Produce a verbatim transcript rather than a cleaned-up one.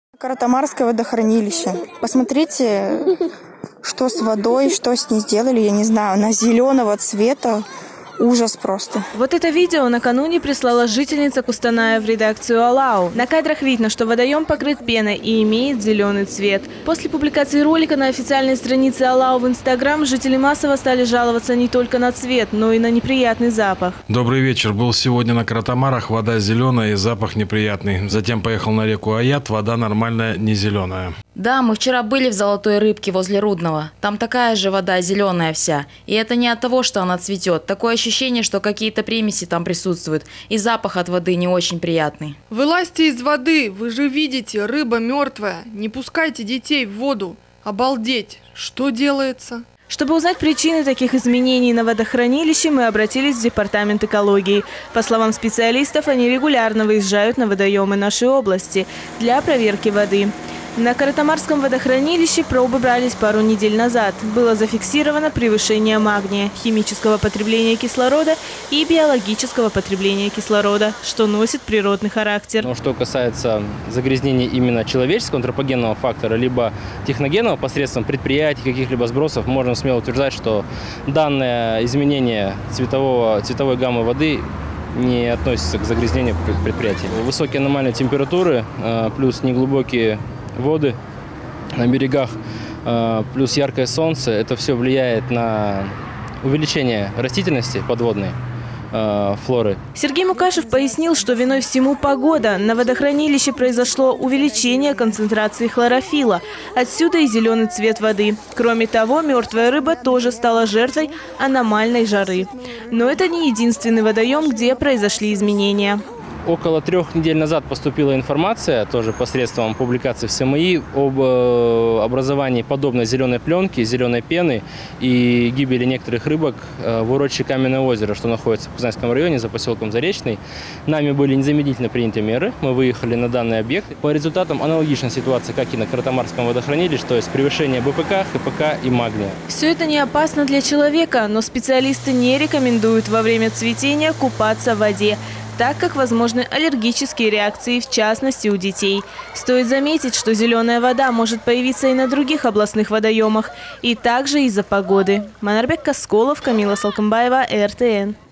Каратамарское водохранилище. Посмотрите, что с водой, что с ней сделали, я не знаю, она зеленого цвета. Ужас просто. Вот это видео накануне прислала жительница Кустаная в редакцию Алау. На кадрах видно, что водоем покрыт пеной и имеет зеленый цвет. После публикации ролика на официальной странице Алау в Инстаграм жители массово стали жаловаться не только на цвет, но и на неприятный запах. Добрый вечер. Был сегодня на Каратамарах. Вода зеленая и запах неприятный. Затем поехал на реку Аят. Вода нормальная, не зеленая. Да, мы вчера были в Золотой Рыбке возле Рудного. Там такая же вода, зеленая вся. И это не от того, что она цветет. Такое ощущение, что какие-то примеси там присутствуют. И запах от воды не очень приятный. Вылазьте из воды, вы же видите, рыба мертвая. Не пускайте детей в воду. Обалдеть, что делается? Чтобы узнать причины таких изменений на водохранилище, мы обратились в Департамент экологии. По словам специалистов, они регулярно выезжают на водоемы нашей области для проверки воды. На Каратамарском водохранилище пробы брались пару недель назад. Было зафиксировано превышение магния, химического потребления кислорода и биологического потребления кислорода, что носит природный характер. Но что касается загрязнения именно человеческого антропогенного фактора, либо техногенного посредством предприятий, каких-либо сбросов, можно смело утверждать, что данное изменение цветового, цветовой гаммы воды не относится к загрязнению предприятий. Высокие аномальные температуры, плюс неглубокие воды на берегах, плюс яркое солнце, это все влияет на увеличение растительности подводной, флоры. Сергей Мукашев пояснил, что виной всему погода. На водохранилище произошло увеличение концентрации хлорофилла. Отсюда и зеленый цвет воды. Кроме того, мертвая рыба тоже стала жертвой аномальной жары. Но это не единственный водоем, где произошли изменения. Около трех недель назад поступила информация, тоже посредством публикации в СМИ, об образовании подобной зеленой пленки, зеленой пены и гибели некоторых рыбок в урочище Каменное озеро, что находится в Кузнецком районе за поселком Заречный. Нами были незамедлительно приняты меры, мы выехали на данный объект. По результатам аналогичной ситуации, как и на Каратамарском водохранилище, то есть превышение БПК, ХПК и магния. Все это не опасно для человека, но специалисты не рекомендуют во время цветения купаться в воде, так как возможны аллергические реакции, в частности у детей. Стоит заметить, что зеленая вода может появиться и на других областных водоемах, и также из-за погоды. Манарбек Касколов, Камила Салкамбаева, эр тэ эн.